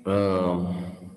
Um,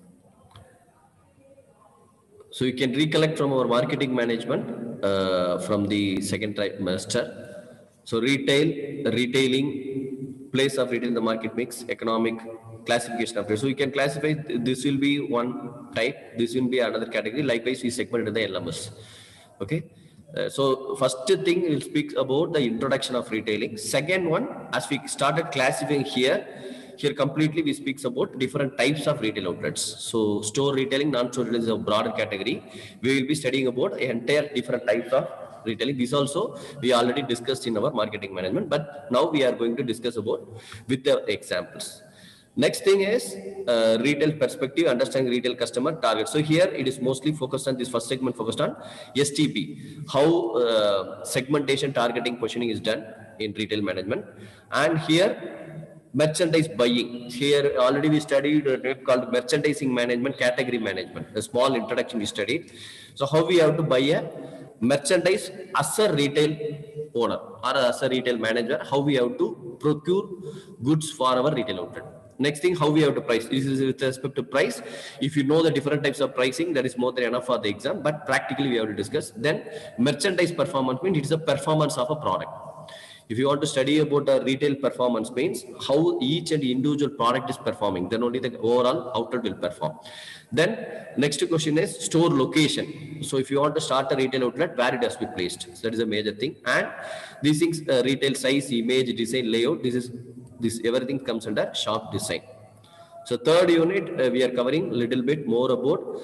so you can recollect from our marketing management from the second trimester. So retailing, place of retail in the market mix, economic classification of it. So you can classify, this will be one type, this will be another category. Likewise, we segmented the LMS. Okay. So first thing we'll speak about the introduction of retailing. Second one, as we started classifying here completely we speaks about different types of retail outlets. So store retailing, non-store retailing is a broader category. We will be studying about entire different types of retailing. This also we already discussed in our marketing management, but now we are going to discuss about with the examples. Next thing is retail perspective, understanding retail customer target. So here it is mostly focused on this first segment, focused on STP, how segmentation, targeting, positioning is done in retail management. And here merchandise buying. Here already we studied a name called merchandising management, category management. A small introduction we studied. So how we have to buy a merchandise as a retail owner or as a retail manager, how we have to procure goods for our retail outlet. Next thing, how we have to price. This is with respect to price. If you know the different types of pricing, that is more than enough for the exam, but practically we have to discuss. Then merchandise performance means it is a performance of a product. If you want to study about a retail performance means how each and individual product is performing, then only the overall outlet will perform. Then next question is store location. So if you want to start a retail outlet, where it has to be placed. So that is a major thing. And these things, retail size, image, design, layout, this everything comes under shop design. So third unit, we are covering a little bit more about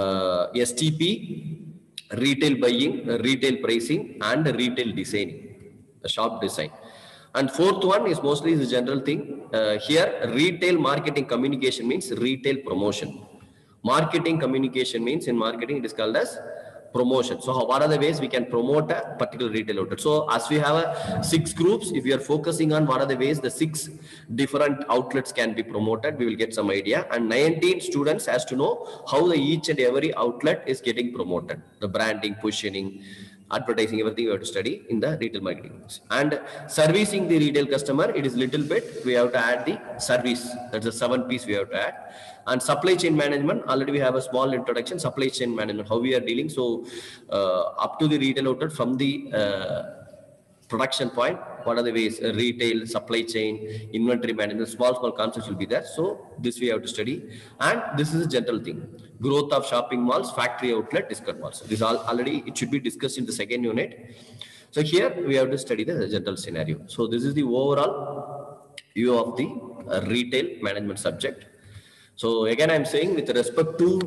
STP, retail buying, retail pricing, and retail designing, the shop design. And fourth one is mostly the general thing. Here, retail marketing communication means retail promotion. Marketing communication means in marketing it is called as promotion. So what are the ways we can promote a particular retail outlet? So as we have 6 groups, if we are focusing on what are the ways the 6 different outlets can be promoted, we will get some idea. And 19 students has to know how each and every outlet is getting promoted. The branding, positioning, advertising, everything we have to study in the retail marketing. And servicing the retail customer, it is little bit, we have to add the service. That's the 7th piece we have to add. And supply chain management, already we have a small introduction, supply chain management, how we are dealing. So up to the retail outlet from the production point, what are the ways, retail, supply chain, inventory management, small concepts will be there. So this we have to study. And this is a general thing. Growth of shopping malls, factory outlet, discount malls. This all already, it should be discussed in the second unit. So here we have to study the general scenario. So this is the overall view of the retail management subject. So again, I'm saying with respect to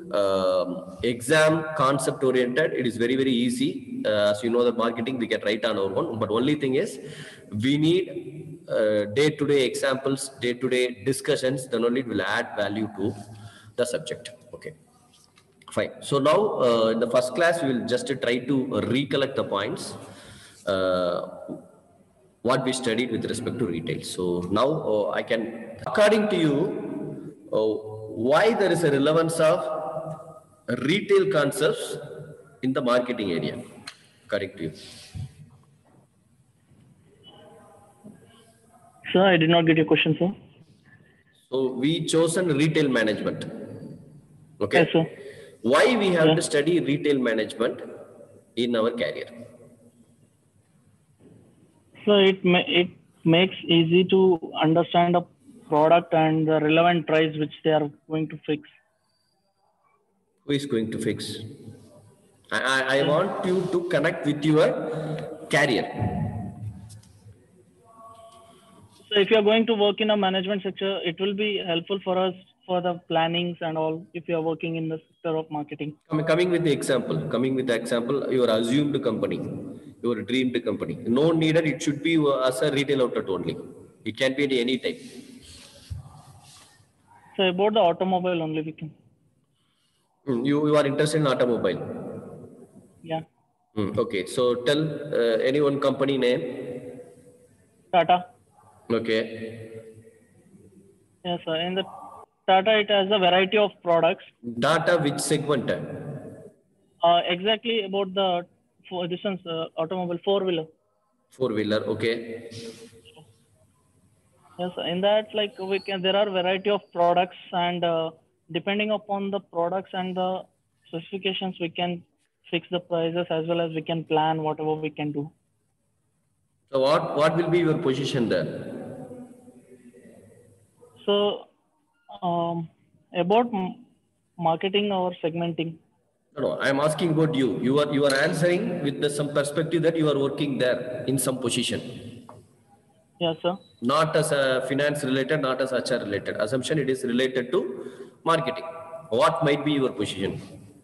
exam concept oriented, it is very, very easy. As you know, the marketing, we can write on our own. But only thing is, we need day-to-day examples, day-to-day discussions, then only it will add value to the subject. Okay, fine. So now in the first class, we will just try to recollect the points. What we studied with respect to retail. So now I can, according to you, why there is a relevance of retail concepts in the marketing area, according to you? Sir, I did not get your question, sir. So we chosen retail management. Okay. Yes, sir. Why we have to study retail management in our career? So it makes easy to understand a product and the relevant price which they are going to fix. Who is going to fix? I want you to connect with your career. So if you are going to work in a management sector, it will be helpful for us for the plannings and all if you are working in the sector of marketing. Coming with the example, your assumed company, your dreamed company. No needed, it should be as a retail outlet only. It can be at any type. So about the automobile only we can. You are interested in automobile? Yeah. Okay, so tell any one company name. Tata. Okay. Yes, sir. In the Tata, it has a variety of products. Tata, which segment? Exactly about the automobile 4-wheeler. 4-wheeler, okay. Yes, in that, like there are variety of products, and depending upon the products and the specifications, we can fix the prices as well as we can plan whatever we can do. So what will be your position there? So, about marketing or segmenting. No, I am asking about you. You are answering with some perspective that you are working there in some position, Yes, sir. not as a finance related, not as HR related. Assumption it is related to marketing. What might be your position?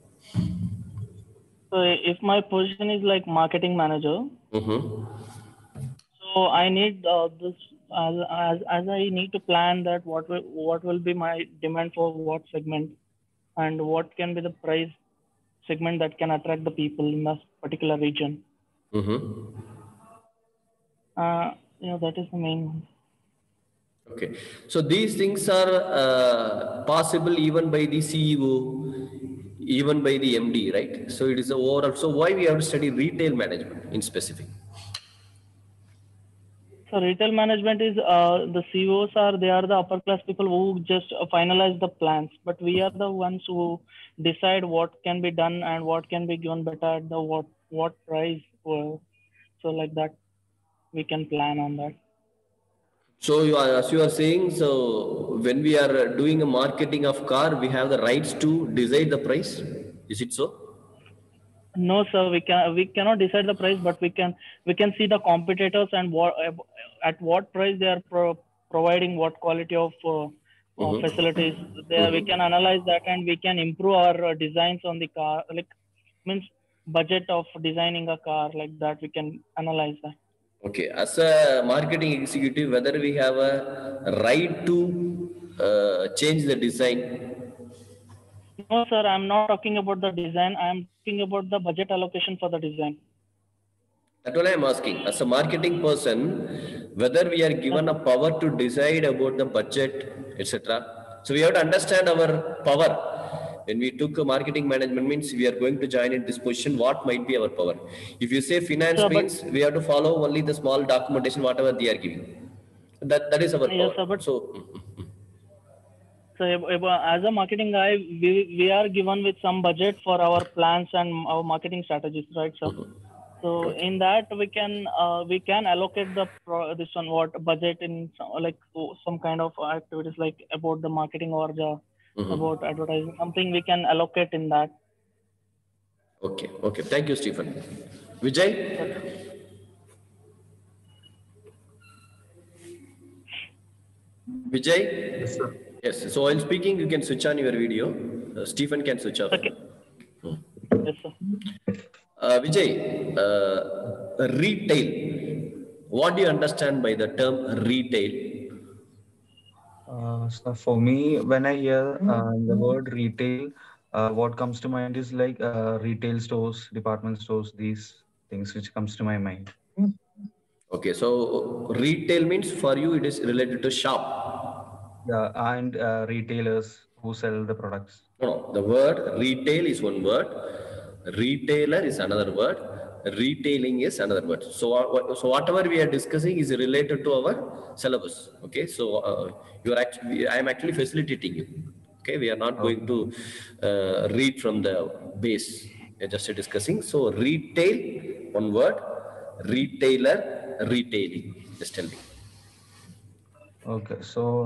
So, if my position is like marketing manager, Mm-hmm. so I need this as I need to plan that what will be my demand for what segment, and what can be the price segment that can attract the people in a particular region. Mm-hmm. That is the main one. Okay. So these things are possible even by the CEO, even by the MD, right? So it is a overall. So why we have to study retail management in specific? So retail management is the CEOs they are the upper class people who just finalize the plans, but we are the ones who decide what can be done and what can be given better at the what price. So like that, we can plan on that. So as you are saying, so when we are doing a marketing of car, we have the rights to decide the price. Is it so? No, sir, we cannot decide the price, but we can see the competitors and at what price they are providing what quality of facilities. There we can analyze that and we can improve our designs on the car. Like means budget of designing a car like that. We can analyze that. Okay. As a marketing executive, whether we have a right to change the design. No, sir, I'm not talking about the design. I'm talking about the budget allocation for the design. That's what I am asking. As a marketing person, whether we are given a power to decide about the budget, etc. So we have to understand our power. When we took a marketing management means we are going to join in this position, what might be our power? If you say finance Sir, but means we have to follow only the small documentation, whatever they are giving. That is our yes, power. sir, but So so as a marketing guy, we are given with some budget for our plans and our marketing strategies, right, sir? So okay. in that we can allocate this one what budget in like some kind of activities like about the marketing or about advertising, something we can allocate in that. Okay. Okay. Thank you, Stephen. Vijay? Yes, Vijay? Yes, sir. Yes. So while speaking, you can switch on your video. Stephen can switch off. okay. Yes, sir. Vijay, retail. What do you understand by the term retail? So for me, when I hear the word retail, what comes to mind is like retail stores, department stores, these things which comes to my mind. Okay, so retail means for you it is related to shop. Yeah, and retailers who sell the products. No, the word retail is one word, retailer is another word, retailing is another word. So whatever we are discussing is related to our syllabus. Okay, so I am actually facilitating you. Okay, we are not going to read from the base. We are just discussing. So retail, one word, retailer, retailing. Just tell me. Okay,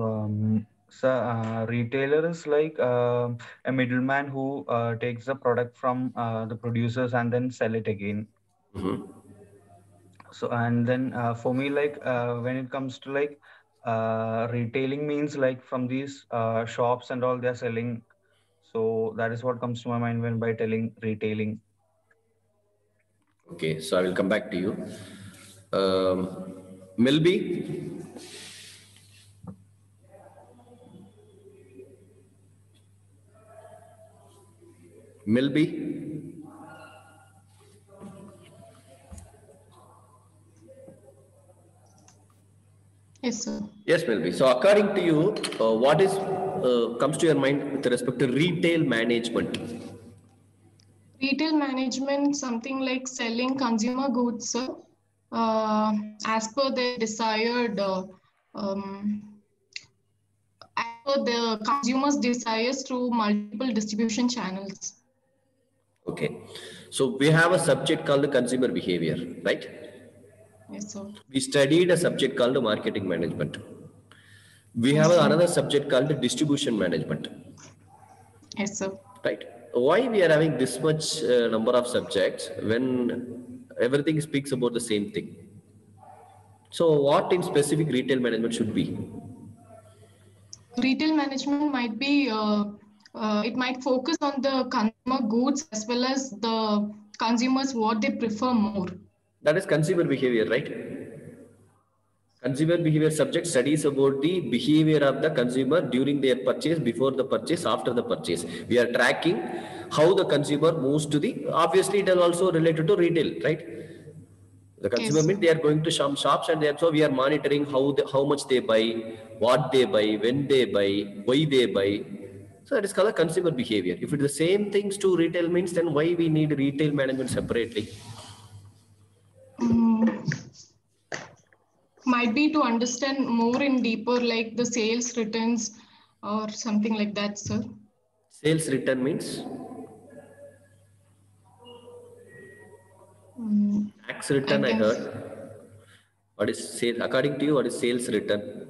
so retailer is like a middleman who takes the product from the producers and then sell it again. So and then for me, like when it comes to like retailing means like from these shops and all they're selling. So that is what comes to my mind when by telling retailing. Okay, so I will come back to you. Milby, Milby. Yes, sir. Yes, Milby. So according to you, what is comes to your mind with respect to retail management? Retail management, something like selling consumer goods, sir, as per their desired as per the consumer's desires through multiple distribution channels. Okay. So we have a subject called the consumer behavior, right? Yes, sir. We studied a subject called the marketing management. We have Yes, sir. another subject called the distribution management, Yes, sir. right? Why we are having this much number of subjects when everything speaks about the same thing? So what in specific retail management should be? Retail management might be, it might focus on the consumer goods as well as the consumers, what they prefer more. That is consumer behavior, right? Consumer behavior subject studies about the behavior of the consumer during their purchase, before the purchase, after the purchase. We are tracking how the consumer moves to the, obviously it is also related to retail, right? The consumer Yes. means they are going to some shops and so we are monitoring how much they buy, what they buy, when they buy, why they buy. So that is called a consumer behavior. If it's the same things to retail means, then why we need retail management separately? Might be to understand more in deeper, like the sales returns or something like that, sir. Sales return means? Tax return, I heard. What is sales? According to you, what is sales return?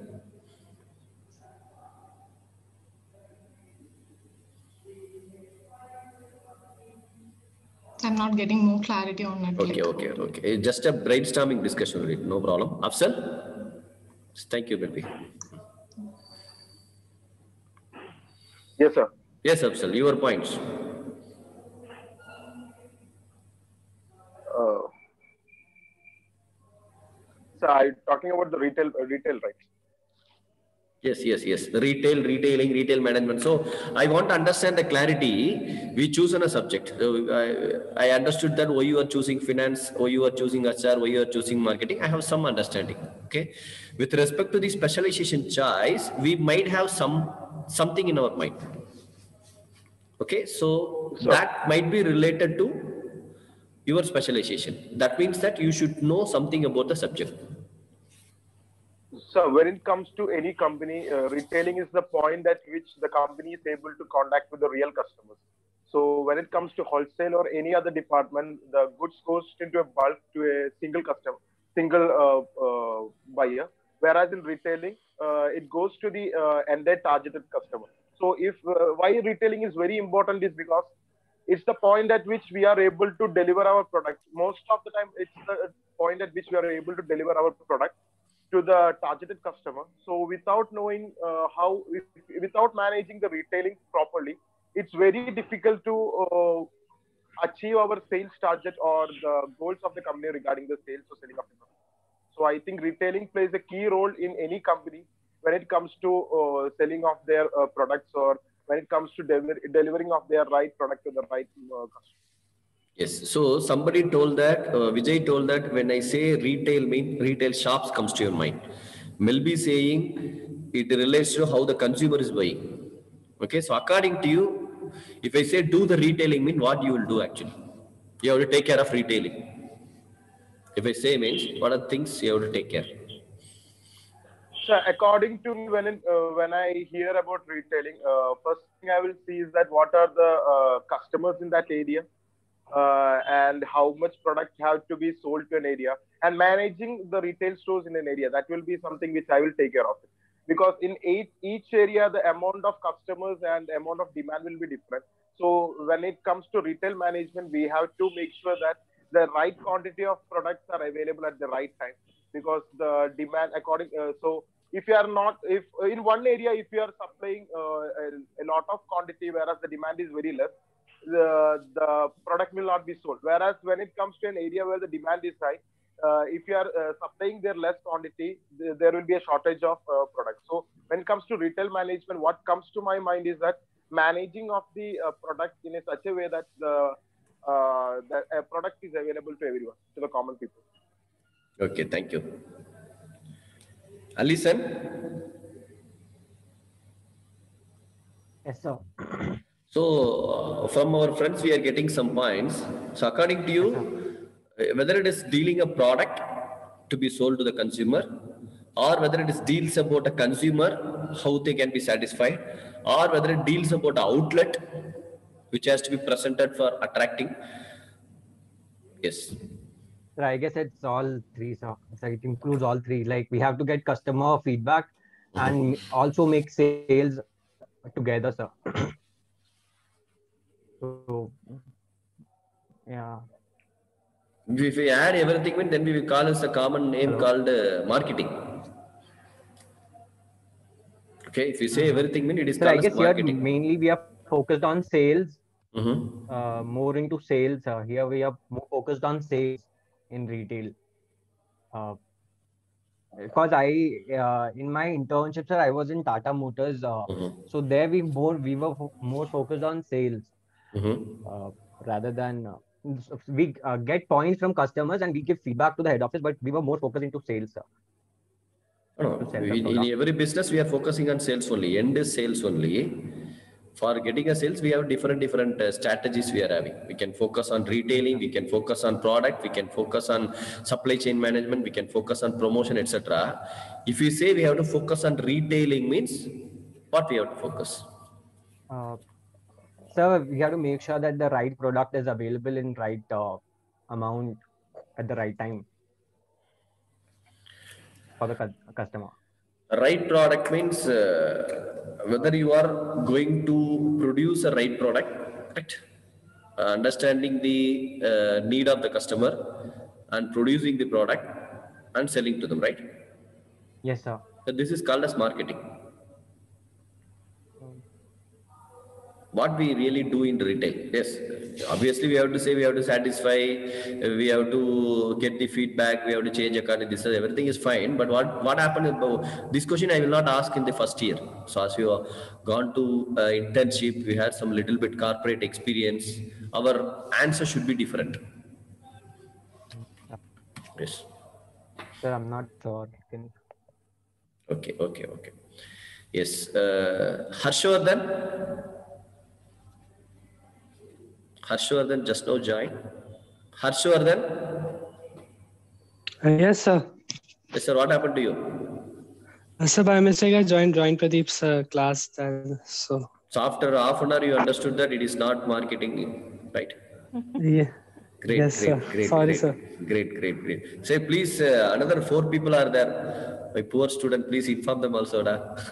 I'm not getting more clarity on it. Okay. Just a brainstorming discussion, right? No problem. Afzal? Thank you, baby. Yes, sir. Yes, Afzal, your points. So I'm talking about the retail, right? Yes. Retailing, retail management. So I want to understand the clarity. We choose on a subject. I understood that why you are choosing finance, why you are choosing HR, why you are choosing marketing. I have some understanding. Okay. With respect to the specialization choice, we might have something in our mind. Okay. So that might be related to your specialization. That means that you should know something about the subject. So when it comes to any company, retailing is the point at which the company is able to contact with the real customers. So when it comes to wholesale or any other department, the goods goes into a bulk to a single customer, buyer. Whereas in retailing, it goes to the ended targeted customer. So if why retailing is very important is because it's the point at which we are able to deliver our product. Most of the time, it's the point at which we are able to deliver our product to the targeted customer. So without knowing without managing the retailing properly, it's very difficult to achieve our sales target or the goals of the company regarding the sales or selling of the product. So I think retailing plays a key role in any company when it comes to selling of their products or when it comes to delivering of their right product to the right customer. Yes. So somebody told that, Vijay told that when I say retail, retail shops comes to your mind. Melby saying it relates to how the consumer is buying. Okay. So according to you, if I say do the retailing, what you will do actually? You have to take care of retailing. If I say means, what are the things you have to take care? So according to me, when I hear about retailing, first thing I will see is that what are the customers in that area, and how much product have to be sold to an area, and managing the retail stores in an area. That will be something which I will take care of. Because in each area, the amount of customers and the amount of demand will be different. So when it comes to retail management, we have to make sure that the right quantity of products are available at the right time. Because the demand so if you are not, if in one area, if you are supplying a lot of quantity, whereas the demand is very less, the product will not be sold. Whereas when it comes to an area where the demand is high, if you are supplying their less quantity, there will be a shortage of products. So when it comes to retail management, what comes to my mind is that managing of the product in such a way that the product is available to everyone, to the common people. Okay, thank you. Alison? Yes, sir. So from our friends, we are getting some points. So according to you, whether it is dealing a product to be sold to the consumer or whether it is deals about a consumer, how they can be satisfied, or whether it deals about an outlet which has to be presented for attracting. Yes. So I guess it's all three. So it includes all three. Like we have to get customer feedback and also make sales together, sir. So yeah. If we add everything, then we will call it a common name called marketing. Okay, if you say everything, it is So called I guess marketing. here mainly we are focused on sales, Mm-hmm. more into sales. Here we are more focused on sales in retail. Because in my internship, sir, I was in Tata Motors. So there we were more focused on sales rather than we get points from customers and we give feedback to the head office, but we were more focused into sales, sir. No, in every business, we are focusing on sales only. End is sales only. For getting a sales, we have different strategies we are having. We can focus on retailing, we can focus on product, we can focus on supply chain management, we can focus on promotion, etc. If you say we have to focus on retailing, means what we have to focus? So we have to make sure that the right product is available in right amount at the right time for the customer. Right product means whether you are going to produce a right product, right? Understanding the need of the customer and producing the product and selling to them, right? Yes, sir. So this is called as marketing. What we really do in retail. Yes, obviously we have to say, we have to satisfy, we have to get the feedback, we have to change according to this, everything is fine. But what happened about this question, I will not ask in the first year. So as you have gone to internship, we had some little bit corporate experience, our answer should be different. Yes. Sir, I'm not sure. Okay. Yes. Harshvardhan just now joined. Harshvardhan? Yes, sir. Yes, sir. What happened to you? Sir, by mistake, I joined Pradeep's class. So after half an hour, you understood that it is not marketing, right? Yeah. Great. Yes, sir. Sorry, sir. Great. Say, please, another 4 people are there. My poor student, please inform them also.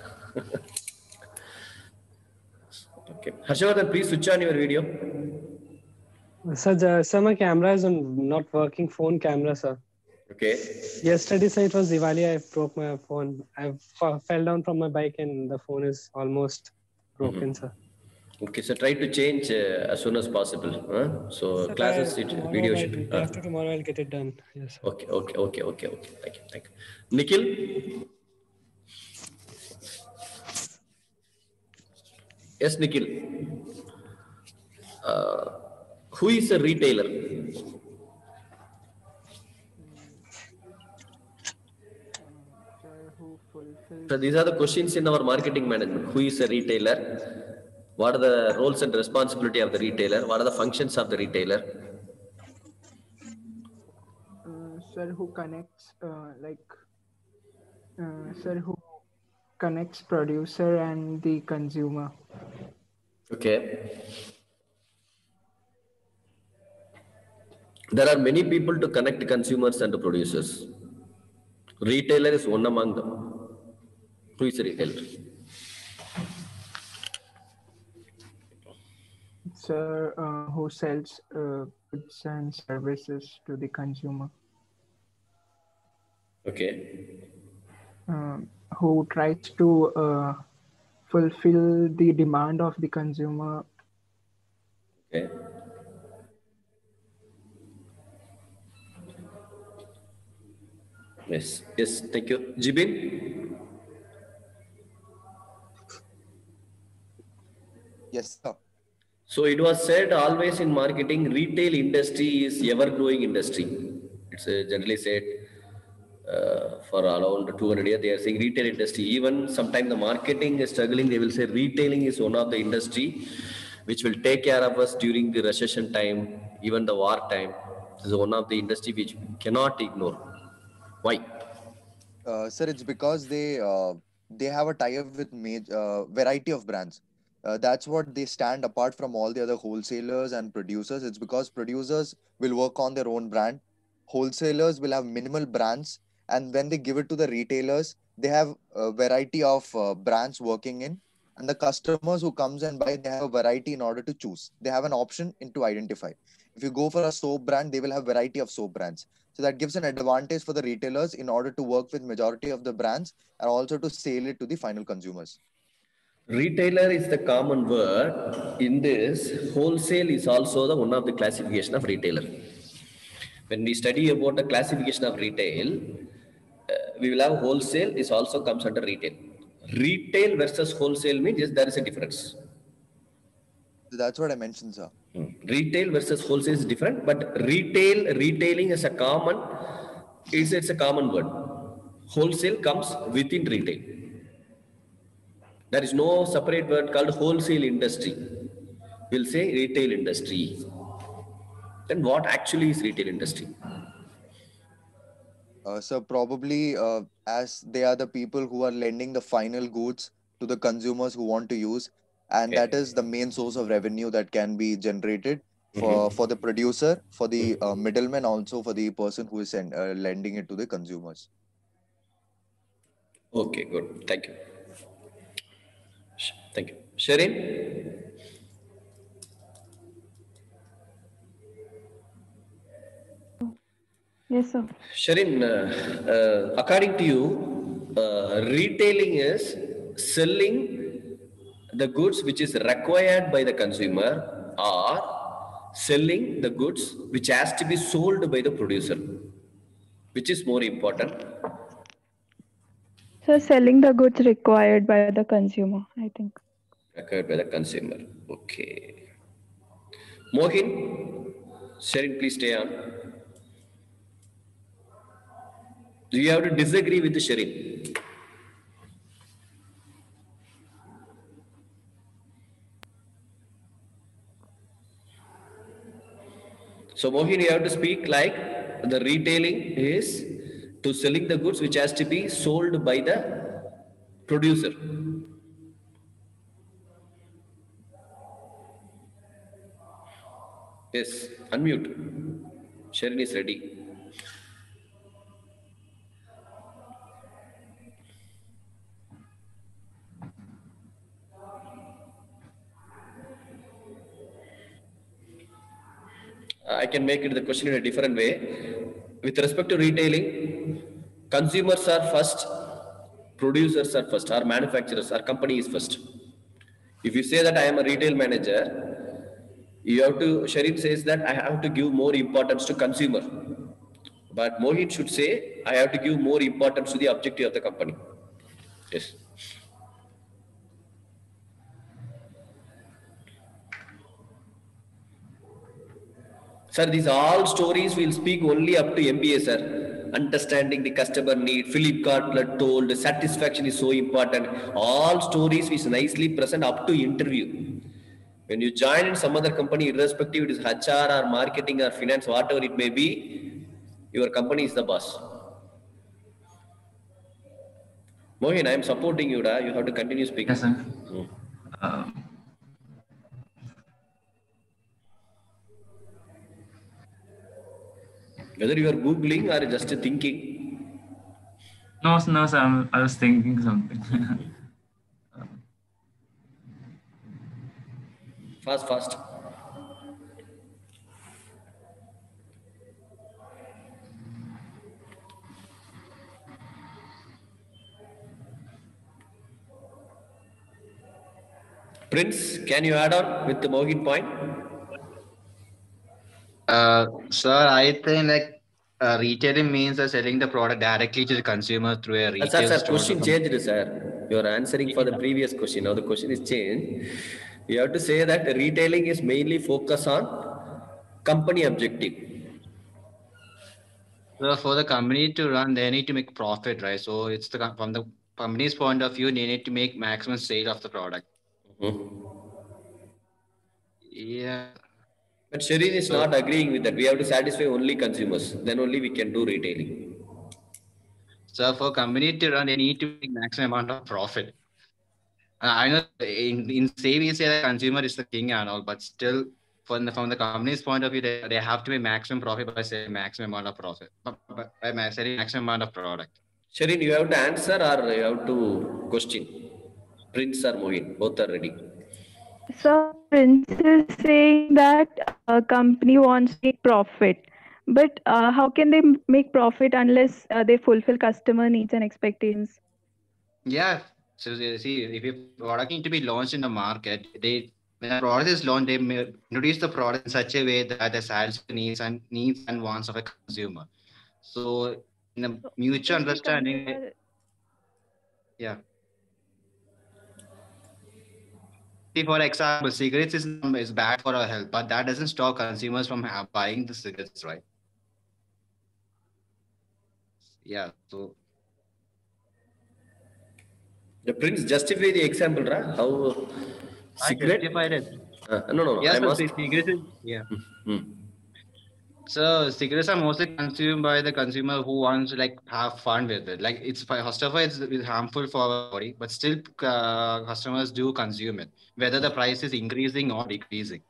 Okay. Harshvardhan, please switch on your video. Sir, my camera is not working. Phone camera, sir. Okay. Yesterday, sir, it was Diwali. I broke my phone. I fell down from my bike and the phone is almost broken, sir. Okay, so try to change as soon as possible. So sir, classes, video should. After tomorrow, I'll get it done. Yes. Sir. Okay. Thank you. Nikhil. Yes, Nikhil. Who is a retailer? So these are the questions in our marketing management. Who is a retailer? What are the roles and responsibility of the retailer? What are the functions of the retailer? Sir, who connects producer and the consumer. Okay. There are many people to connect consumers and the producers. Retailer is one among them. Who is a retailer? Sir, who sells goods and services to the consumer. Okay. Who tries to fulfill the demand of the consumer. Okay. Yes, thank you. Jibin? Yes, sir. So it was said always in marketing, retail industry is ever-growing industry. It's generally said for around 200 years, they are saying retail industry. Even sometimes the marketing is struggling, they will say retailing is one of the industry which will take care of us during the recession time, even the war time. This is one of the industry which we cannot ignore. Why? Sir, it's because they have a tie-up with variety of brands. That's what they stand apart from all the other wholesalers and producers. It's because producers will work on their own brand, wholesalers will have minimal brands, and when they give it to the retailers, they have a variety of brands working in, and the customers who comes and buy, they have a variety in order to choose. They have an option in to identify. If you go for a soap brand, they will have variety of soap brands. So that gives an advantage for the retailers in order to work with majority of the brands and also to sell it to the final consumers. Retailer is the common word. In this, wholesale is also the one of the classification of retailer. When we study about the classification of retail, we will have wholesale is also comes under retail. Retail versus wholesale means yes, there is a difference. So that's what I mentioned, sir. Retail versus wholesale is different, but retailing is a common, it's a common word. Wholesale comes within retail. There is no separate word called wholesale industry. We'll say retail industry. Then what actually is retail industry? So probably as they are the people who are lending the final goods to the consumers who want to use, and that is the main source of revenue that can be generated for the producer, for the middleman, also for the person who is lending it to the consumers. Okay, good. Thank you. Thank you. Sherin? Yes, sir. Sherin, according to you, retailing is selling the goods which is required by the consumer or selling the goods which has to be sold by the producer. Which is more important? So selling the goods required by the consumer, I think. Required by the consumer. Okay. Mohin, Sherin, please stay on. Do you have to disagree with the Sherin? So Mohin, you have to speak like the retailing is to selling the goods which has to be sold by the producer. Yes, unmute. Sherin is ready. I can make it the question in a different way. With respect to retailing, consumers are first, producers are first, our manufacturers, our company is first. If you say that I am a retail manager, you have to, Sherin says that I have to give more importance to consumer. But Mohit should say, I have to give more importance to the objective of the company. Yes. Sir, these all stories will speak only up to MBA, sir. Understanding the customer need, Philip Kotler told, satisfaction is so important. All stories is nicely present up to interview. When you join in some other company, irrespective it is HR or marketing or finance, whatever it may be, your company is the boss. Mohin, I am supporting you, you have to continue speaking. Yes, sir. Whether you are Googling or just thinking? No, sir, I was thinking something. Fast. Prince, can you add on with the Mohin point? Sir, I think like retailing means selling the product directly to the consumer through a retail Sir, store. question changed, sir. You are answering for the previous question. Now the question is changed. You have to say that retailing is mainly focused on company objective. So for the company to run, they need to make profit, right? So it's from the company's point of view, they need to make maximum sale of the product. Yeah. But Sherin is not agreeing with that. We have to satisfy only consumers. Then only we can do retailing. So for company to run, they need to make maximum amount of profit. I know in say we say the consumer is the king and all, but still from the company's point of view, they have to make maximum profit by selling maximum amount of profit, by selling maximum amount of product. Sherin, you have to answer or you have to question? Prince or Mohin, both are ready. So Prince is saying that a company wants to make profit, but how can they make profit unless they fulfill customer needs and expectations? Yeah. So see, if your product need to be launched in the market, when a product is launched, they may introduce the product in such a way that it satisfies the needs and wants of a consumer. So in a mutual understanding, yeah. See, for example, cigarettes is bad for our health, but that doesn't stop consumers from buying the cigarettes, right? Yeah. So The Prince justify the example, right? How cigarette? I justified it. No. Yes, I must. cigarettes. Yeah. So cigarettes are mostly consumed by the consumer who wants to like have fun with it. Like first of all, it's harmful for our body, but still customers do consume it, whether the price is increasing or decreasing.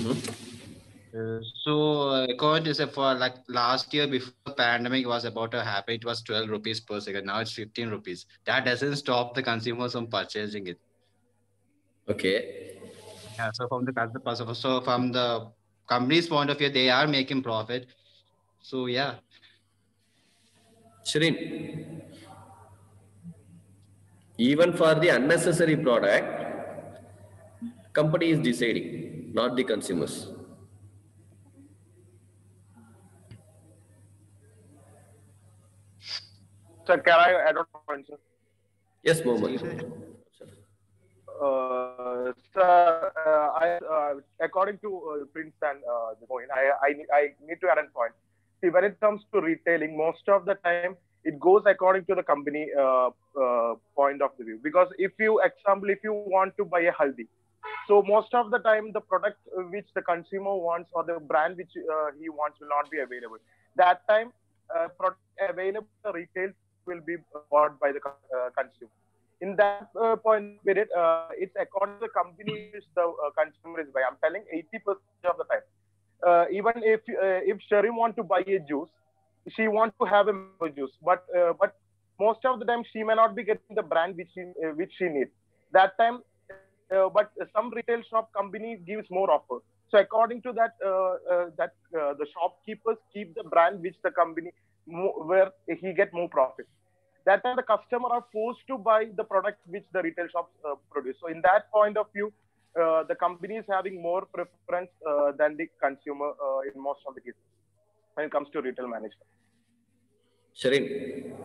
So according to say for like last year before the pandemic was about to happen, it was 12 rupees per cigarette. Now it's 15 rupees. That doesn't stop the consumers from purchasing it. Okay. Yeah. So from the company's point of view, they are making profit. So yeah. Shirin, even for the unnecessary product, company is deciding, not the consumers. Sir, can I add on point, sir? Yes, Mohammed. Sir, according to Prince and the point, I need to add a point. See, when it comes to retailing, most of the time it goes according to the company point of the view. Because if you want to buy a haldi, so most of the time the product which the consumer wants or the brand which he wants will not be available. That time, product available retail will be bought by the consumer. In that point period, it's according to the company which the consumer is buying. I'm telling 80% of the time. Even if Sherin want to buy a juice, she wants to have a mango juice, but most of the time she may not be getting the brand which she needs. That time, but some retail shop company gives more offer. So according to that, the shopkeepers keep the brand which the company where he get more profit. That time the customer are forced to buy the product which the retail shops produce. So in that point of view, the company is having more preference than the consumer in most of the cases when it comes to retail management. Shirin.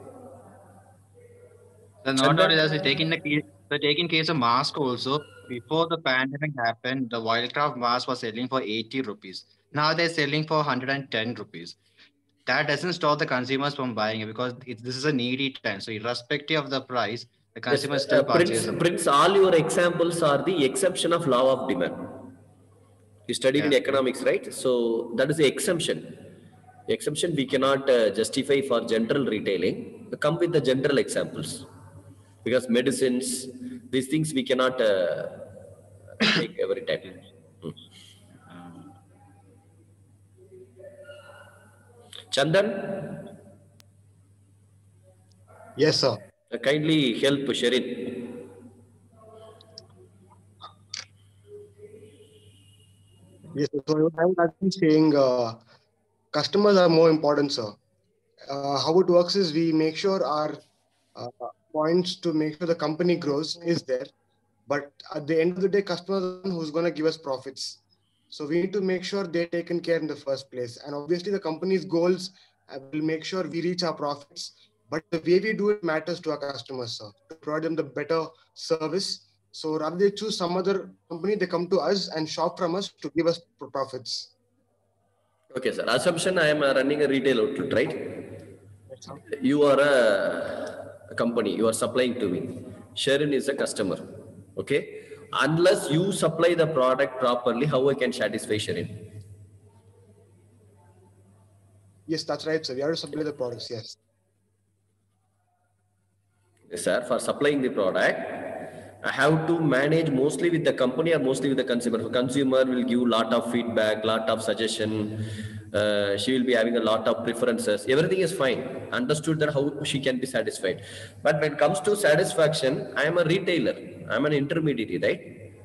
So not only that, taking case of mask also, before the pandemic happened, the Wildcraft mask was selling for 80 rupees. Now they're selling for 110 rupees. That doesn't stop the consumers from buying it because this is a needy trend. So irrespective of the price, the consumer still purchases. Prince, all your examples are the exception of law of demand. You studied in economics, right? So that is the exemption. Exemption we cannot justify for general retailing. Come with the general examples. Because medicines, these things we cannot take every time. Chandan? Yes, sir. Kindly help Sherin. Yes, so I'm actually saying customers are more important, sir. How it works is we make sure our points to make sure the company grows is there. But at the end of the day, customers are who's going to give us profits. So we need to make sure they're taken care in the first place. And obviously the company's goals will make sure we reach our profits. But the way we do it matters to our customers, sir, to provide them the better service. So rather they choose some other company, they come to us and shop from us to give us profits. Okay, sir. Assumption I am running a retail outlet, right? Yes, sir. You are a company, you are supplying to me. Sherin is a customer. Okay. Unless you supply the product properly, how I can satisfy Sherin? Yes, that's right, sir. We have to supply the products, yes. Sir, for supplying the product, I have to manage mostly with the company or mostly with the consumer. So consumer will give lot of feedback, lot of suggestion. She will be having a lot of preferences. Everything is fine. Understood that how she can be satisfied. But when it comes to satisfaction, I am a retailer. I am an intermediary, right?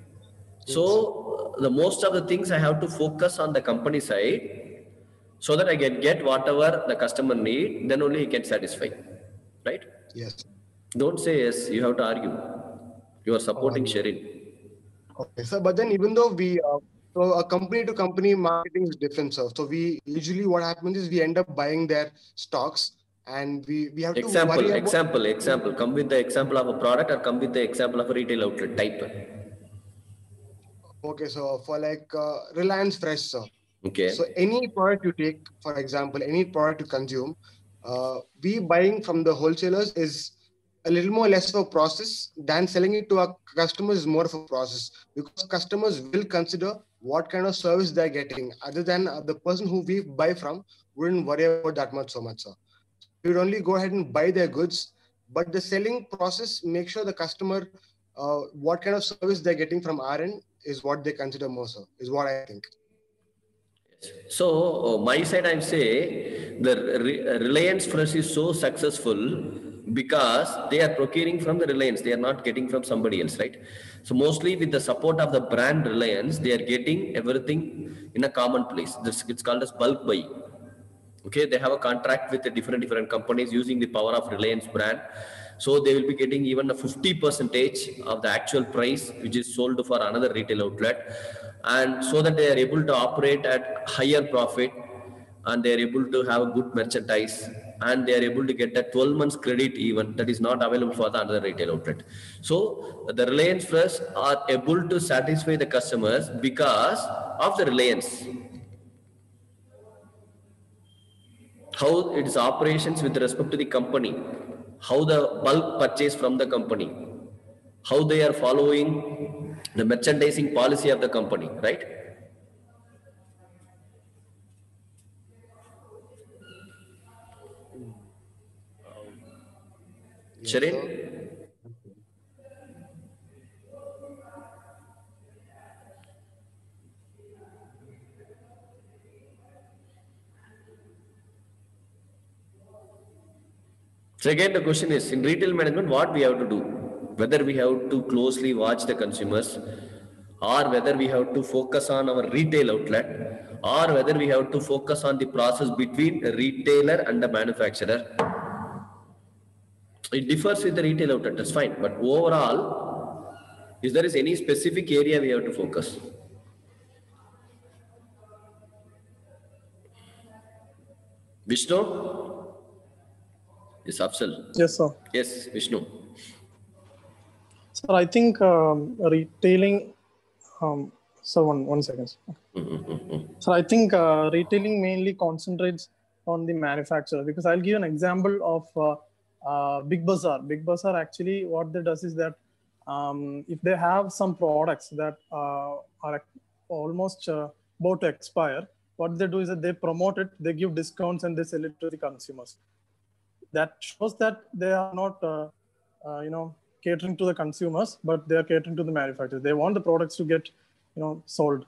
So the most of the things I have to focus on the company side so that I can get whatever the customer need, then only he can satisfy, right? Yes. Don't say yes, you have to argue. You are supporting Sherin. Okay, sir. But then even though we, so a company to company marketing is different, sir. So we usually what happens is we end up buying their stocks and we have to worry about... Example. Come with the example of a product or come with the example of a retail outlet type. Okay, so for like Reliance Fresh, sir. Okay. So any product you take, for example, any product you consume, we buying from the wholesalers is a little more less of a process than selling it to our customers is more of a process, because customers will consider what kind of service they're getting. Other than the person who we buy from wouldn't worry about that much so much, sir. We would only go ahead and buy their goods, but the selling process makes sure the customer what kind of service they're getting from our end is what they consider more, sir, is what I think. So my side, I'm saying the Reliance Fresh is so successful because they are procuring from the Reliance. They are not getting from somebody else, right? So mostly with the support of the brand Reliance, they are getting everything in a common place. It's called as bulk buy. Okay, they have a contract with the different companies using the power of Reliance brand. So they will be getting even a 50% of the actual price, which is sold for another retail outlet. And so that they are able to operate at higher profit and they are able to have good merchandise and they are able to get a 12 months credit even that is not available for the another retail outlet. So the Reliance Fresh are able to satisfy the customers because of the Reliance. How its operations with respect to the company, how the bulk purchase from the company, how they are following the merchandising policy of the company, right? Sherin? So again, the question is, in retail management, what we have to do? Whether we have to closely watch the consumers, or whether we have to focus on our retail outlet, or whether we have to focus on the process between a retailer and the manufacturer. It differs with the retail outlet, that's fine. But overall, is there any specific area we have to focus? Vishnu? Yes, Afzal. Yes, sir. Yes, Vishnu. Sir, I think retailing. So one second. So I think retailing mainly concentrates on the manufacturer, because I'll give you an example of Big Bazaar. Big Bazaar actually what they does is that if they have some products that are almost about to expire, what they do is that they promote it, they give discounts, and they sell it to the consumers. That shows that they are not, catering to the consumers, but they are catering to the manufacturers. They want the products to get, sold.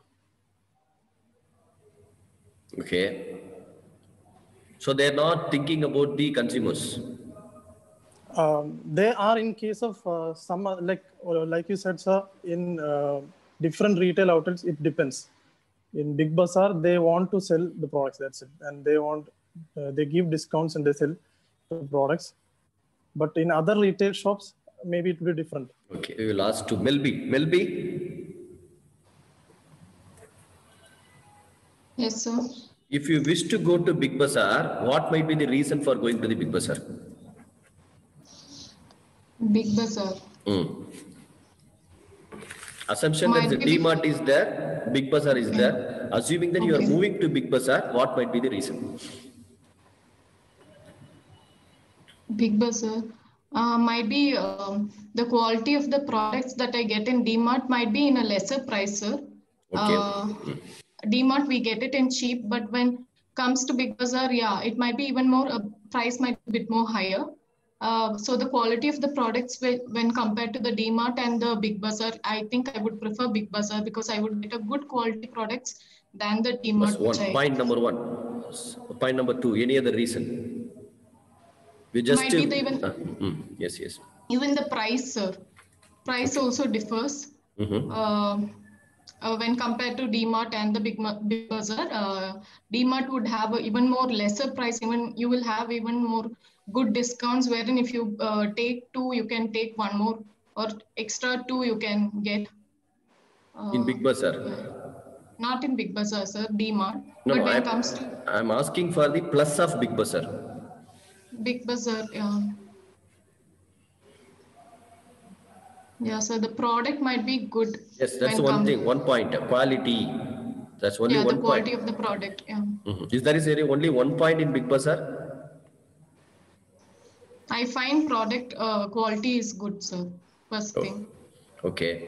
Okay. So they are not thinking about the consumers. They are in case of some, like you said, sir, in different retail outlets, it depends. In Big Bazaar, they want to sell the products, that's it. And they give discounts and they sell products, but in other retail shops maybe it will be different. Okay, we will ask to Melby. Yes, sir. If you wish to go to Big Bazaar, what might be the reason for going to the Big Bazaar? Big Bazaar. Assumption that the DMart is there, Big Bazaar is there. Assuming that you are moving to Big Bazaar, what might be the reason? Big Bazaar. Might be the quality of the products that I get in DMart might be in a lesser price, sir. Okay. DMart, we get it in cheap, but when comes to Big Bazaar, yeah, it might be even more, price might be a bit more higher. So the quality of the products when compared to the DMart and the Big Bazaar, I think I would prefer Big Bazaar because I would get a good quality products than the DMart. That's one. Point number one. Point number two, any other reason? We just might be the even yes. Even the price, sir. Price also differs. When compared to DMart and the Big Bazaar, DMart would have even more lesser price. Even you will have even more good discounts. Wherein if you take two, you can take one more, or extra two you can get. In Big Bazaar. Not in Big Bazaar, sir. DMart. No, but when it comes to I'm asking for the plus of Big Bazaar. Big Bazaar, yeah. Yeah, so the product might be good. Yes, that's one thing. One point. Quality. That's only one point. The quality of the product. Yeah. Is there only one point in Big Bazaar? I find product quality is good, sir. First thing. Okay.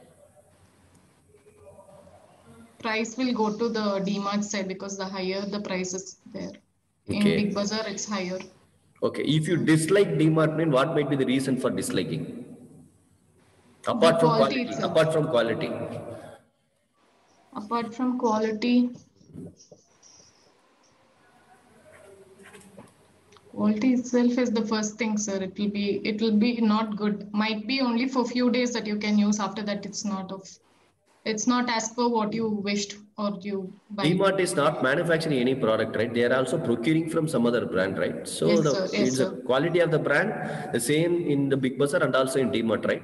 Price will go to the DMart side because the higher the price is there. In Big Bazaar, it's higher. Okay. If you dislike DMart, then what might be the reason for disliking? Apart from quality. Apart from quality. Apart from quality. Quality itself is the first thing, sir. It will be not good. Might be only for few days that you can use. After that, it's not as per what you wished or you buy. DMart is not manufacturing any product, right? They are also procuring from some other brand, right? So yes, it's the quality of the brand, the same in the Big Bazaar and also in DMart, right?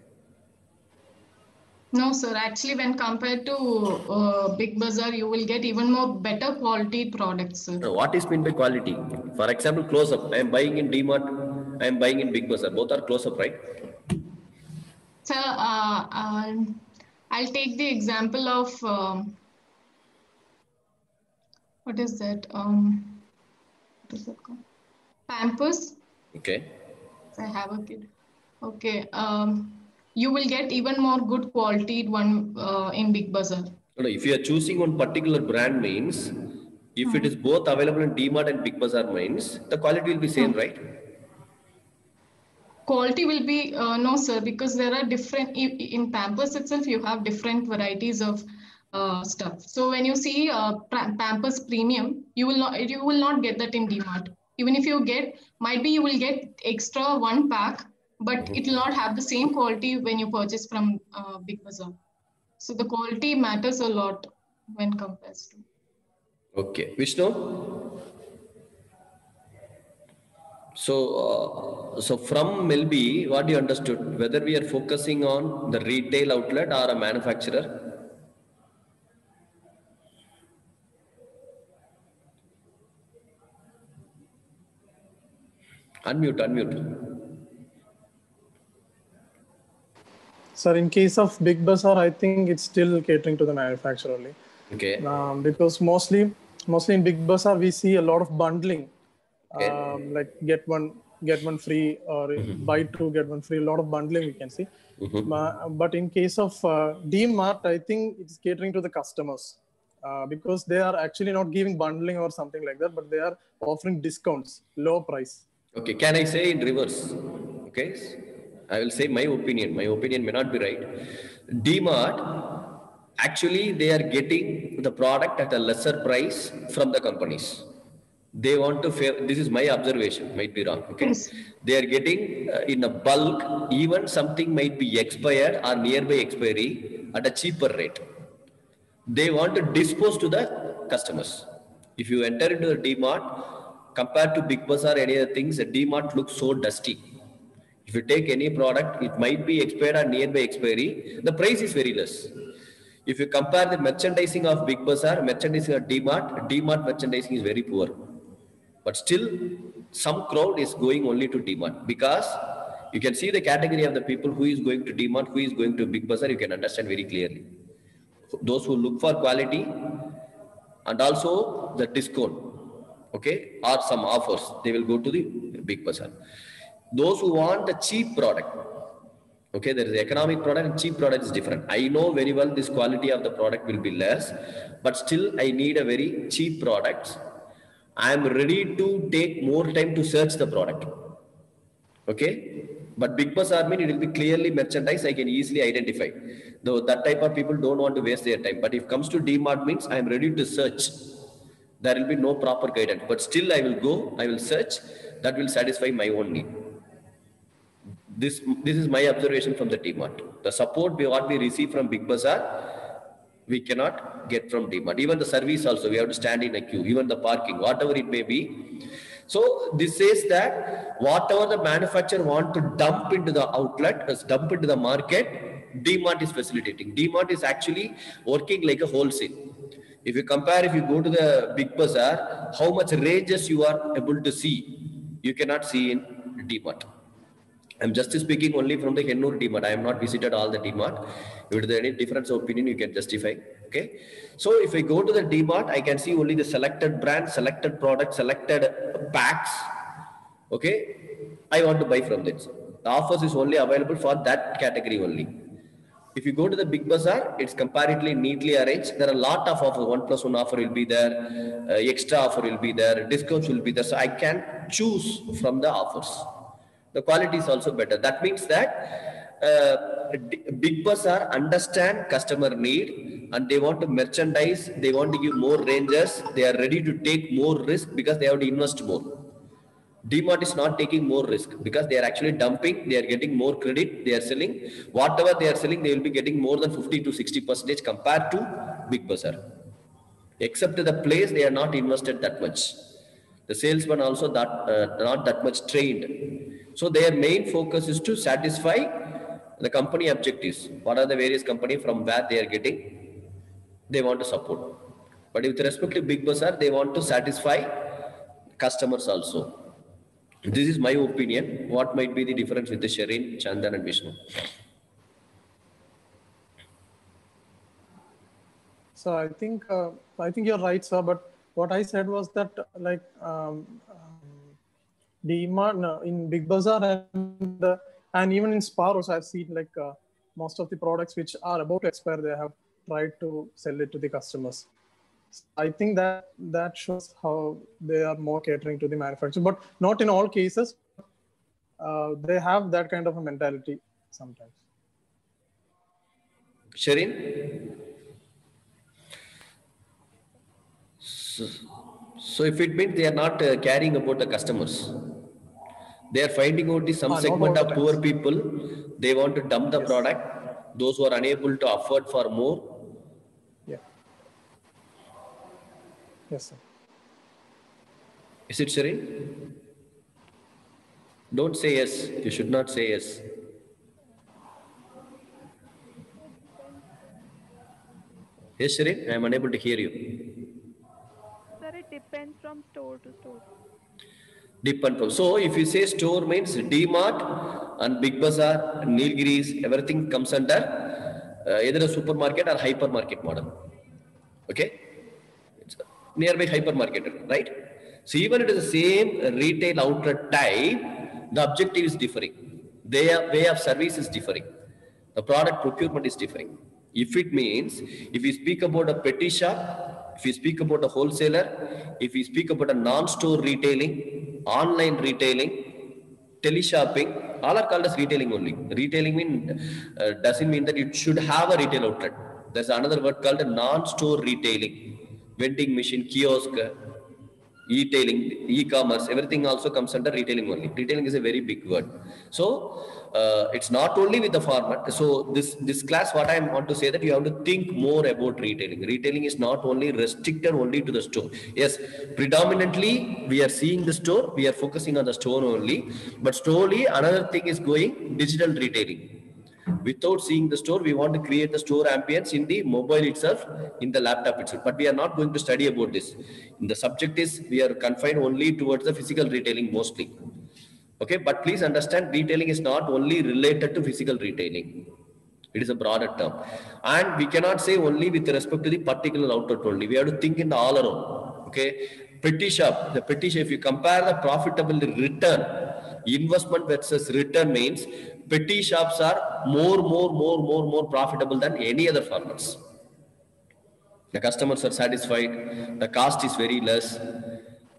No, sir. Actually, when compared to Big Bazaar, you will get even more better quality products, sir. What is meant by quality? For example, close-up. I am buying in DMart. I am buying in Big Bazaar. Both are close-up, right? Sir, I'll take the example of what is that? What is that called? Pampers. Okay. I have a kid. Okay. You will get even more good quality one in Big Bazaar. No, if you are choosing one particular brand means, if it is both available in DMart and Big Bazaar means, the quality will be same, right? Quality will be, no sir, because there are different, in Pampers itself, you have different varieties of stuff. So when you see Pampers Premium, you will not get that in DMart. Even if you get, might be you will get extra one pack, but it will not have the same quality when you purchase from Big Bazaar. So the quality matters a lot when compared to. Okay, Vishnu. So from Melby, what you understood, whether we are focusing on the retail outlet or a manufacturer? Unmute. Sir, in case of Big Bazaar, I think it's still catering to the manufacturer only. Okay. Because mostly in Big Bazaar, we see a lot of bundling. Okay. Like get one free or buy two, get one free, a lot of bundling we can see. But in case of DMart, I think it's catering to the customers because they are actually not giving bundling or something like that, but they are offering discounts, low price. Okay, can I say in reverse? Okay, I will say my opinion. My opinion may not be right. DMart, actually they are getting the product at a lesser price from the companies. They want to this is my observation, might be wrong. Okay, they are getting in a bulk, even something might be expired or nearby expiry at a cheaper rate. They want to dispose to the customers. If you enter into the DMart, compared to Big Bazaar, any other things, the DMart looks so dusty. If you take any product, it might be expired or nearby expiry, the price is very less. If you compare the merchandising of Big Bazaar, merchandising of DMart merchandising is very poor. But still, some crowd is going only to DMart because you can see the category of the people who is going to DMart, who is going to Big Bazaar, you can understand very clearly. Those who look for quality and also the discount, okay, or some offers, they will go to the Big Bazaar. Those who want the cheap product, okay, there is the economic product and cheap product is different. I know very well this quality of the product will be less, but still I need a very cheap product. I am ready to take more time to search the product. Okay, but Big Bazaar mean it will be clearly merchandise. I can easily identify. Though that type of people don't want to waste their time. But if it comes to DMart means I am ready to search. There will be no proper guidance. But still I will go, I will search. That will satisfy my own need. This is my observation from the DMart. The support what we receive from Big Bazaar, we cannot get from DMart. Even the service also, we have to stand in a queue. Even the parking, whatever it may be. So this says that whatever the manufacturer want to dump into the outlet, dump into the market, DMart is facilitating. DMart is actually working like a wholesale. If you compare, if you go to the Big Bazaar, how much ranges you are able to see, you cannot see in DMart. I'm just speaking only from the Hennur DMart. I have not visited all the DMart. If there is any difference of opinion, you can justify. Okay. So if I go to the DMart, I can see only the selected brand, selected product, selected packs. Okay. I want to buy from this. The offers is only available for that category only. If you go to the Big Bazaar, it's comparatively neatly arranged. There are a lot of offers. 1+1 offer will be there. Extra offer will be there. Discounts will be there. So I can choose from the offers. The quality is also better. That means that Big Bazaar understand customer need and they want to merchandise. They want to give more ranges. They are ready to take more risk because they have to invest more. DMart is not taking more risk because they are actually dumping. They are getting more credit. They are selling. Whatever they are selling, they will be getting more than 50 to 60% compared to Big Bazaar. Except the place, they are not invested that much. The salesman also not that much trained. So their main focus is to satisfy the company objectives. What are the various companies from where they are getting? They want to support. But with respect to Big Bazaar, they want to satisfy customers also. This is my opinion. What might be the difference with the Shareen, Chandan and Vishnu? So I think you're right, sir. But what I said was that like DMart in Big Bazaar and even in Spar also I've seen like most of the products which are about to expire, they have tried to sell it to the customers. So I think that shows how they are more catering to the manufacturer, but not in all cases. They have that kind of a mentality sometimes. Shareen? So if it means they are not caring about the customers, they are finding out some segment of poor people, they want to dump the product, those who are unable to afford for more. Yeah. Yes, sir. Is it Shareen? Don't say yes. You should not say yes. Yes, Shareen, I am unable to hear you. It depends from store to store. Depend from. So if you say store means DMart and Big Bazaar, Nilgiris, everything comes under either a supermarket or hypermarket model. Okay, it's nearby hypermarket, right? So even it is the same retail outlet type, the objective is differing. Their way of service is differing. The product procurement is differing. If it means, if we speak about a petty shop, if we speak about a wholesaler, if we speak about a non-store retailing, online retailing, teleshopping, all are called as retailing only. Retailing doesn't mean that it should have a retail outlet. There's another word called a non-store retailing. Vending machine, kiosk, e-tailing, e-commerce, everything also comes under retailing only. Retailing is a very big word. So it's not only with the format. So this class, what I want to say that you have to think more about retailing. Retailing is not only restricted only to the store. Yes, predominantly we are seeing the store, we are focusing on the store only, but slowly another thing is going digital retailing. Without seeing the store, we want to create the store ambience in the mobile itself, in the laptop itself. But we are not going to study about this. The subject is, we are confined only towards the physical retailing mostly. Okay, but please understand, retailing is not only related to physical retailing. It is a broader term. And we cannot say only with respect to the particular outlet only. We have to think in the all around. Okay, petty shop, the petty shop, if you compare the profitable return, investment versus return means petty shops are more profitable than any other formats. The customers are satisfied. The cost is very less.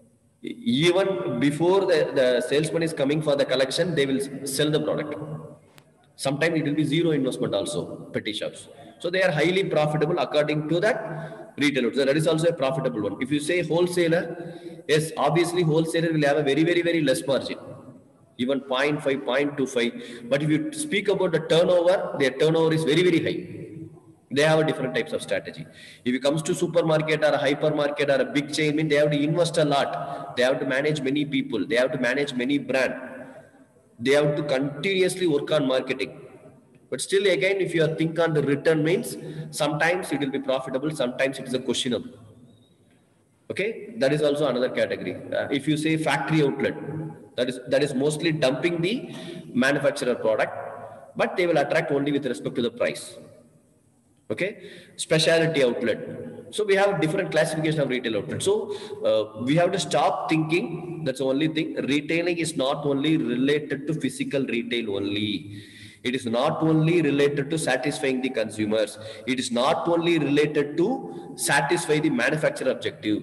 Even before the salesman is coming for the collection, they will sell the product. Sometimes it will be zero investment also, petty shops. So they are highly profitable according to that retailer. So that is also a profitable one. If you say wholesaler, yes, obviously wholesaler will have a very, very, very less margin. Even 0.5, 0.25. But if you speak about the turnover, their turnover is very, very high. They have a different types of strategy. If it comes to supermarket or a hypermarket or a big chain, they have to invest a lot. They have to manage many people. They have to manage many brands. They have to continuously work on marketing. But still again, if you think on the return means, sometimes it will be profitable, sometimes it is a questionable. Okay, that is also another category. If you say factory outlet, that is mostly dumping the manufacturer product, but they will attract only with respect to the price. Okay, specialty outlet. So we have different classification of retail outlet. So we have to stop thinking that's the only thing. Retailing is not only related to physical retail only. It is not only related to satisfying the consumers. It is not only related to satisfy the manufacturer objective.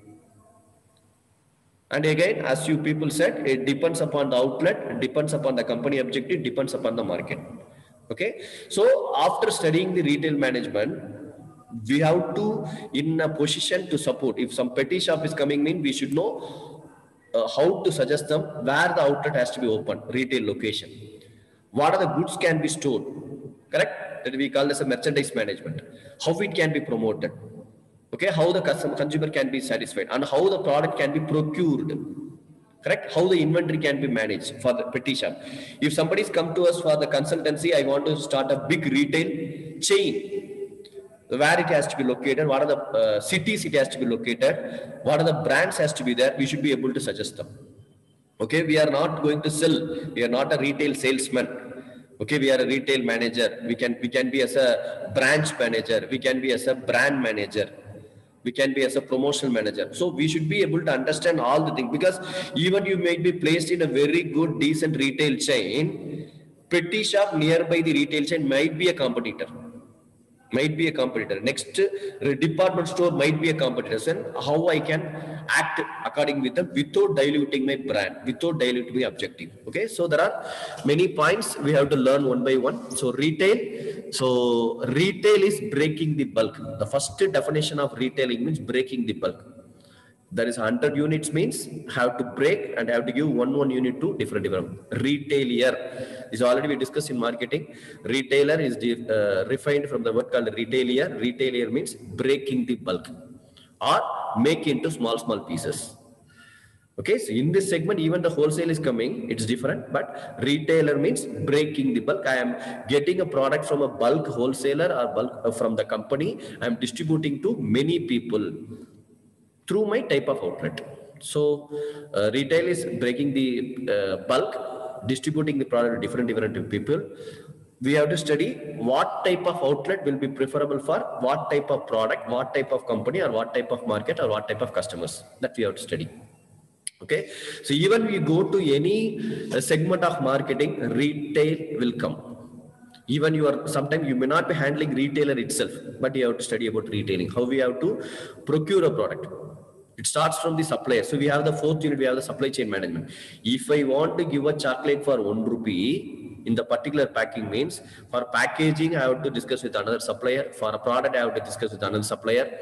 And again, as you people said, it depends upon the outlet, it depends upon the company objective, depends upon the market. Okay, so after studying the retail management, we have to in a position to support. If some petty shop is coming in, we should know how to suggest them where the outlet has to be open, retail location. What are the goods can be stored, correct? That we call as a merchandise management. How it can be promoted, okay? How the consumer can be satisfied and how the product can be procured. Correct? How the inventory can be managed for the petty shop. If somebody's come to us for the consultancy, I want to start a big retail chain. Where it has to be located, what are the cities it has to be located, what are the brands has to be there, we should be able to suggest them. Okay, we are not going to sell, we are not a retail salesman. Okay, we are a retail manager. We can be as a branch manager, we can be as a brand manager. We can be as a promotional manager. So we should be able to understand all the things, because even you may be placed in a very good, decent retail chain, petty shop nearby the retail chain might be a competitor. Next department store might be a competitor. And how I can act according with them without diluting my brand, without diluting my objective. Okay, so there are many points we have to learn one by one. So retail is breaking the bulk. The first definition of retailing means breaking the bulk. That is 100 units means have to break and have to give one unit to different. Retailer is already we discussed in marketing. Retailer is refined from the word called retailer. Retailer means breaking the bulk or make into small pieces. Okay, so in this segment, even the wholesale is coming, it's different, but retailer means breaking the bulk. I am getting a product from a bulk wholesaler or bulk from the company. I am distributing to many people through my type of outlet. So retail is breaking the bulk, distributing the product to different people. We have to study what type of outlet will be preferable for what type of product, what type of company, or what type of market, or what type of customers. That we have to study. Okay, so even we go to any segment of marketing, retail will come. Even sometimes you may not be handling retailer itself, but you have to study about retailing, how we have to procure a product. It starts from the supplier. So we have the fourth unit, we have the supply chain management. If I want to give a chocolate for 1 rupee in the particular packing means, for packaging, I have to discuss with another supplier. For a product, I have to discuss with another supplier.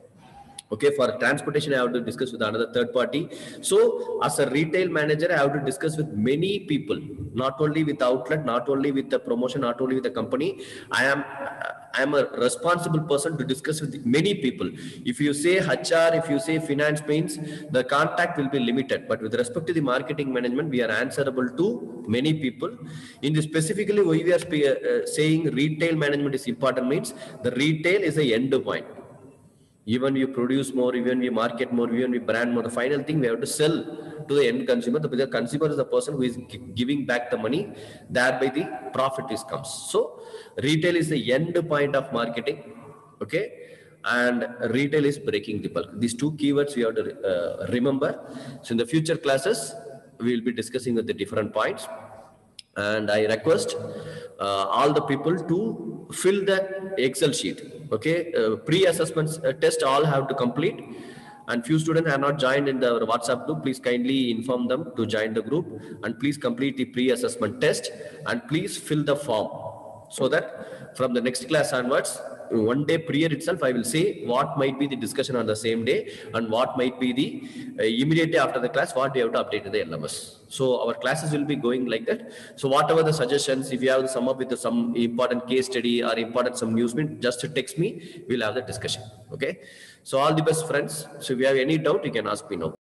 Okay, for transportation, I have to discuss with another third party. So as a retail manager, I have to discuss with many people, not only with the outlet, not only with the promotion, not only with the company. I am a responsible person to discuss with many people. If you say HR, if you say finance means, the contact will be limited. But with respect to the marketing management, we are answerable to many people. In this specifically, why we are saying retail management is important means the retail is a end point. Even we produce more, even we market more, even we brand more, the final thing we have to sell to the end consumer. The consumer is the person who is giving back the money, thereby the profit comes. So retail is the end point of marketing, okay? And retail is breaking the bulk. These two keywords we have to remember. So in the future classes, we will be discussing the different points. And I request all the people to fill the Excel sheet. Okay, pre-assessment test all have to complete, And few students have not joined in the WhatsApp group. Please kindly inform them to join the group, and please complete the pre-assessment test, and please fill the form, so that from the next class onwards, one day prior itself, I will say what might be the discussion on the same day and what might be the immediately after the class, what we have to update in the LMS. So our classes will be going like that. So whatever the suggestions, if you have to sum up with some important case study or important some news, just text me, we'll have the discussion. Okay. So all the best, friends. So if you have any doubt, you can ask me now.